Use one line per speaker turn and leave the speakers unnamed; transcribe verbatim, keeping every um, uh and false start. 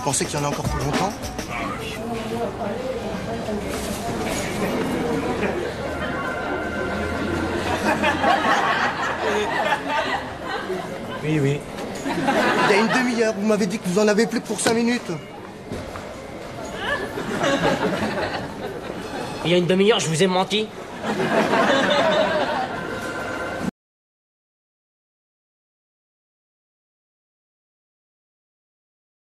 pensez qu'il y en a encore pour longtemps?
Oui, oui.
Il y a une demi-heure, vous m'avez dit que vous en avez plus que pour cinq minutes.
Il y a une demi-heure, je vous ai menti.